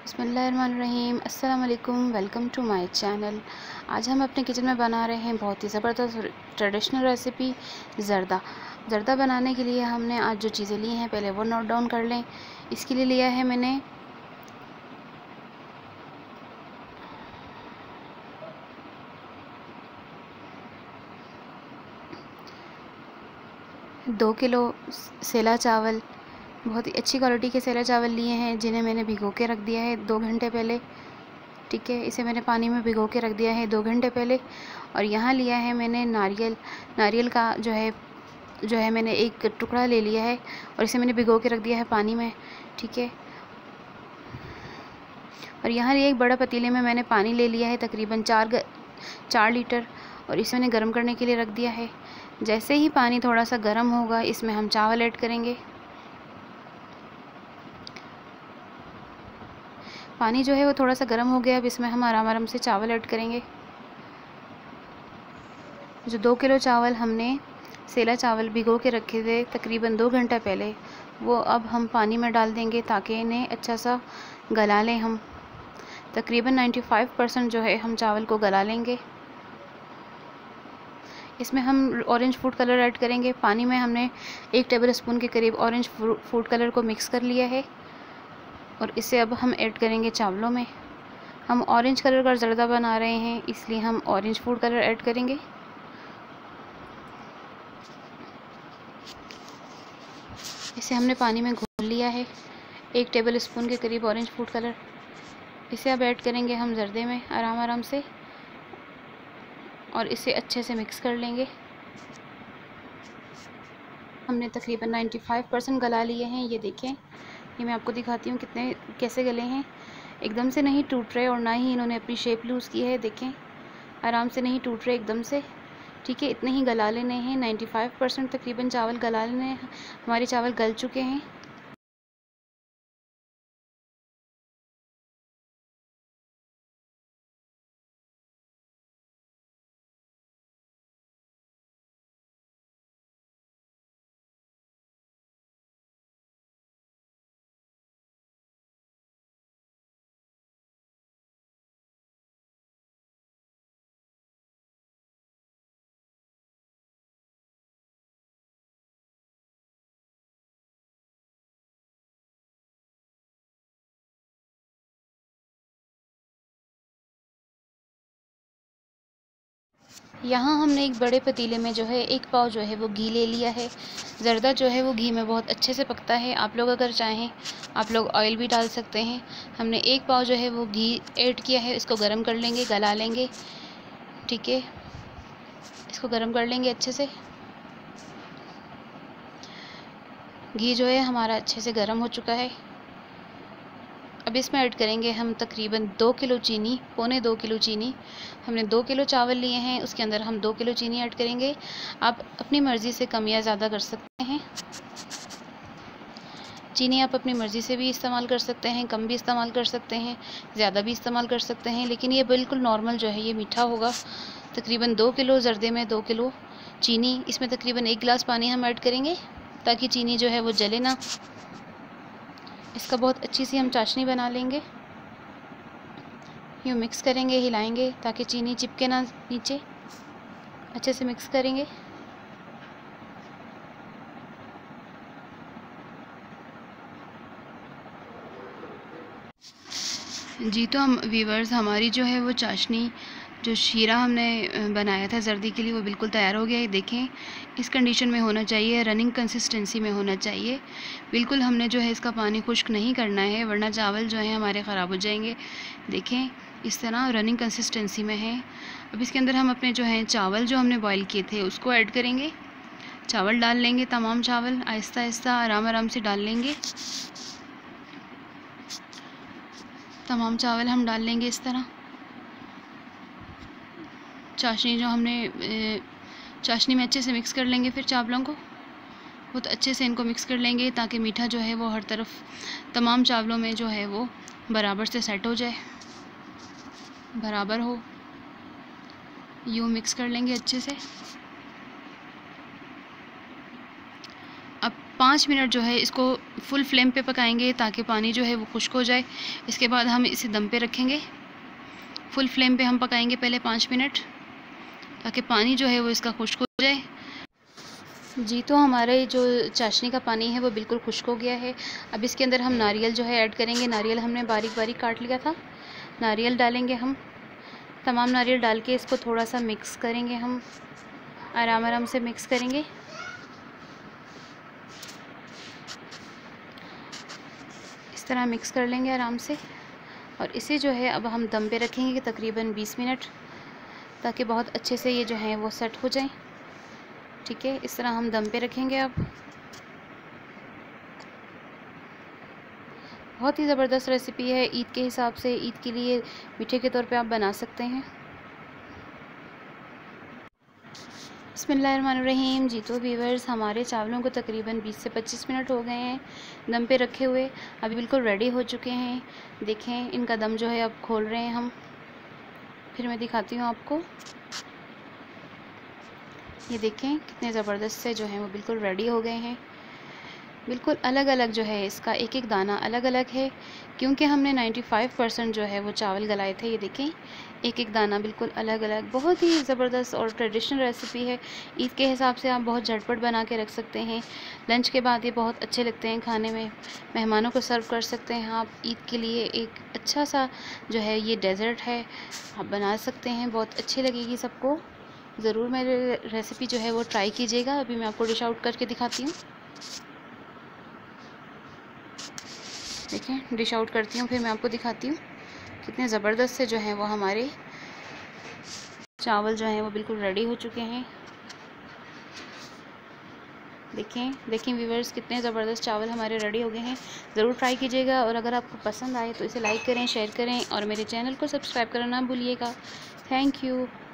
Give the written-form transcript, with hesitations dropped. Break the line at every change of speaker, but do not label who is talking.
बिस्मिल्लाहिर्रहमानिर्रहीम, अस्सलाम वालेकुम, वेलकम टू माय चैनल। आज हम अपने किचन में बना रहे हैं बहुत ही ज़बरदस्त ट्रेडिशनल रेसिपी ज़र्दा। ज़र्दा बनाने के लिए हमने आज जो चीज़ें ली हैं पहले वो नोट डाउन कर लें। इसके लिए लिया है मैंने 2 किलो सेला चावल, बहुत ही अच्छी क्वालिटी के सेला चावल लिए हैं जिन्हें मैंने भिगो के रख दिया है 2 घंटे पहले। ठीक है, इसे मैंने पानी में भिगो के रख दिया है 2 घंटे पहले। और यहाँ लिया है मैंने नारियल का जो है मैंने एक टुकड़ा ले लिया है और इसे मैंने भिगो के रख दिया है पानी में। ठीक है, और यहाँ लिए एक बड़ा पतीले में मैंने पानी ले लिया है तकरीबन 4 लीटर और इसे मैंने गर्म करने के लिए रख दिया है। जैसे ही पानी थोड़ा सा गर्म होगा इसमें हम चावल ऐड करेंगे। पानी जो है वो थोड़ा सा गर्म हो गया, अब इसमें हम आराम आराम से चावल ऐड करेंगे। जो 2 किलो चावल हमने सेला चावल भिगो के रखे थे तकरीबन 2 घंटा पहले, वो अब हम पानी में डाल देंगे ताकि इन्हें अच्छा सा गला लें। हम तकरीबन 95% जो है हम चावल को गला लेंगे। इसमें हम ऑरेंज फूड कलर ऐड करेंगे। पानी में हमने 1 टेबल स्पून के करीब ऑरेंज फूड कलर को मिक्स कर लिया है और इसे अब हम ऐड करेंगे चावलों में। हम ऑरेंज कलर का ज़र्दा बना रहे हैं इसलिए हम ऑरेंज फूड कलर ऐड करेंगे। इसे हमने पानी में घोल लिया है, 1 टेबल स्पून के करीब ऑरेंज फूड कलर। इसे अब ऐड करेंगे हम ज़र्दे में आराम आराम से और इसे अच्छे से मिक्स कर लेंगे। हमने तकरीबन 95% गला लिए हैं। ये देखें, ये मैं आपको दिखाती हूँ कैसे गले हैं। एकदम से नहीं टूट रहे और ना ही इन्होंने अपनी शेप लूज़ की है। देखें, आराम से नहीं टूट रहे एकदम से। ठीक है, इतने ही गला लेने हैं। 95% तकरीबन चावल गला लेने हैं। हमारे चावल गल चुके हैं। यहाँ हमने एक बड़े पतीले में जो है 1 पाव जो है वो घी ले लिया है। ज़र्दा जो है वो घी में बहुत अच्छे से पकता है। आप लोग अगर चाहें आप लोग ऑयल भी डाल सकते हैं। हमने 1 पाव जो है वो घी ऐड किया है। इसको गर्म कर लेंगे, गला लेंगे। ठीक है, इसको गर्म कर लेंगे अच्छे से। घी जो है हमारा अच्छे से गर्म हो चुका है। अब इसमें ऐड करेंगे हम तकरीबन 2 किलो चीनी, पौने 2 किलो चीनी। हमने 2 किलो चावल लिए हैं, उसके अंदर हम 2 किलो चीनी ऐड करेंगे। आप अपनी मर्ज़ी से कम या ज़्यादा कर सकते हैं। चीनी आप अपनी मर्ज़ी से भी इस्तेमाल कर सकते हैं, कम भी इस्तेमाल कर सकते हैं, ज़्यादा भी इस्तेमाल कर सकते हैं, लेकिन ये बिल्कुल नॉर्मल जो है ये मीठा होगा। तकरीबन 2 किलो ज़र्दे में 2 किलो चीनी। इसमें तकरीबन 1 गिलास पानी हम ऐड करेंगे ताकि चीनी जो है वो जले ना। इसका बहुत अच्छी सी हम चाशनी बना लेंगे। यूँ मिक्स करेंगे, हिलाएंगे ताकि चीनी चिपके ना नीचे। अच्छे से मिक्स करेंगे। जी तो हम वीवर्स, हमारी जो है वो चाशनी, जो शीरा हमने बनाया था ज़र्दी के लिए, वो बिल्कुल तैयार हो गया है। देखें, इस कंडीशन में होना चाहिए, रनिंग कंसिस्टेंसी में होना चाहिए। बिल्कुल हमने जो है इसका पानी खुश्क नहीं करना है वरना चावल जो हैं हमारे ख़राब हो जाएंगे। देखें, इस तरह रनिंग कंसिस्टेंसी में है। अब इसके अंदर हम अपने जो हैं चावल जो हमने बॉयल किए थे उसको ऐड करेंगे। चावल डाल लेंगे, तमाम चावल आहिस्ता आहिस्ता आराम आराम से डाल लेंगे। तमाम चावल हम डाल लेंगे इस तरह। चाशनी जो हमने चाशनी में अच्छे से मिक्स कर लेंगे। फिर चावलों को बहुत अच्छे से इनको मिक्स कर लेंगे ताकि मीठा जो है वो हर तरफ तमाम चावलों में जो है वो बराबर से सेट हो जाए, बराबर हो। यूँ मिक्स कर लेंगे अच्छे से। अब 5 मिनट जो है इसको फुल फ्लेम पे पकाएंगे ताकि पानी जो है वो खुश्क हो जाए। इसके बाद हम इसे दम पे रखेंगे। फुल फ्लेम पे हम पकाएंगे पहले 5 मिनट ताकि पानी जो है वो इसका खुश्क हो जाए। जी, तो हमारे जो चाशनी का पानी है वो बिल्कुल खुश्क हो गया है। अब इसके अंदर हम नारियल जो है ऐड करेंगे। नारियल हमने बारीक बारीक काट लिया था। नारियल डालेंगे हम। तमाम नारियल डाल के इसको थोड़ा सा मिक्स करेंगे हम, आराम आराम से मिक्स करेंगे। इस तरह मिक्स कर लेंगे आराम से। और इसे जो है अब हम दम पे रखेंगे तकरीबन 20 मिनट, ताकि बहुत अच्छे से ये जो है वो सेट हो जाए। ठीक है, इस तरह हम दम पे रखेंगे। अब बहुत ही ज़बरदस्त रेसिपी है। ईद के हिसाब से, ईद के लिए मीठे के तौर पे आप बना सकते हैं। बिस्मिल्लाहिर्रहमानिर्रहीम। जी, तो व्यूअर्स, हमारे चावलों को तकरीबन 20 से 25 मिनट हो गए हैं दम पे रखे हुए। अभी बिल्कुल रेडी हो चुके हैं। देखें, इनका दम जो है अब खोल रहे हैं हम। फिर मैं दिखाती हूँ आपको। ये देखें कितने ज़बरदस्त से जो है वो बिल्कुल रेडी हो गए हैं। बिल्कुल अलग अलग जो है, इसका एक एक दाना अलग अलग है, क्योंकि हमने 95% जो है वो चावल गलाए थे। ये देखें, एक एक दाना बिल्कुल अलग अलग। बहुत ही ज़बरदस्त और ट्रेडिशनल रेसिपी है। ईद के हिसाब से आप बहुत झटपट बना के रख सकते हैं। लंच के बाद ये बहुत अच्छे लगते हैं खाने में। मेहमानों को सर्व कर सकते हैं आप। ईद के लिए एक अच्छा सा जो है ये डेज़र्ट है, आप बना सकते हैं। बहुत अच्छी लगेगी सबको। ज़रूर मेरी रेसिपी जो है वो ट्राई कीजिएगा। अभी मैं आपको डिश आउट करके दिखाती हूँ। देखें, डिश आउट करती हूँ, फिर मैं आपको दिखाती हूँ कितने ज़बरदस्त से जो है वो हमारे चावल जो हैं वो बिल्कुल रेडी हो चुके हैं। देखें व्यूअर्स, कितने ज़बरदस्त चावल हमारे रेडी हो गए हैं। ज़रूर ट्राई कीजिएगा। और अगर आपको पसंद आए तो इसे लाइक करें, शेयर करें और मेरे चैनल को सब्सक्राइब करना ना भूलिएगा। Thank you.